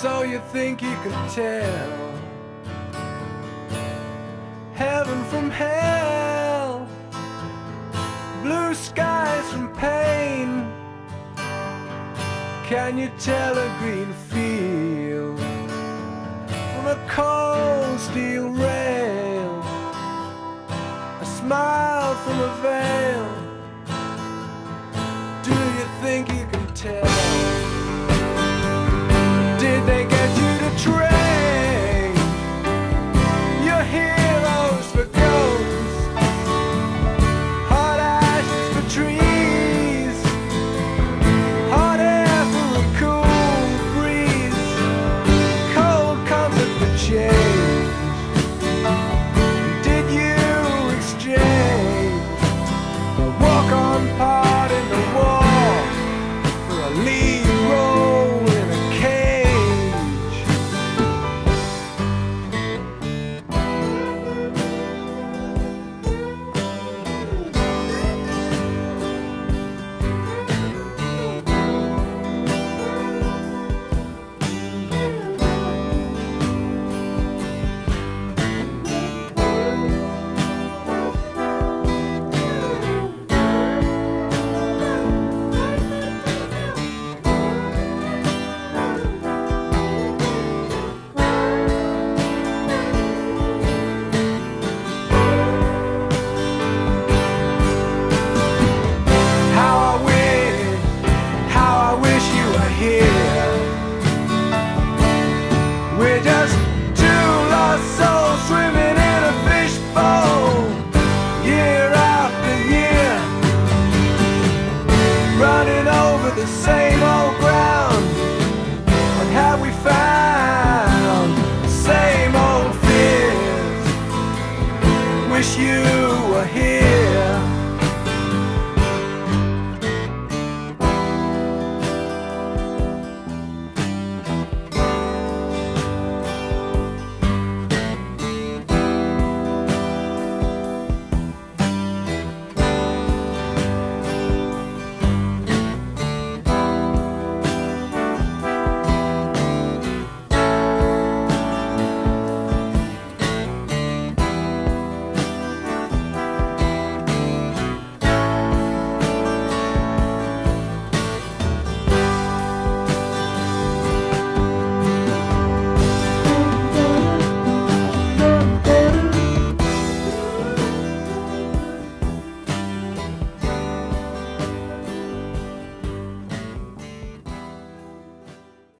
So you think you can tell heaven from hell, blue skies from pain? Can you tell a green field from a cold steel rail, a smile from a veil? Do you think you can tell? Did they get you to trade your heroes for ghosts, hot ashes for trees, hot air for a cool breeze, cold comfort for change? Did you exchange the walk-on part in the war for a lead role in a cage? We're just two lost souls swimming in a fishbowl, year after year, running over the same old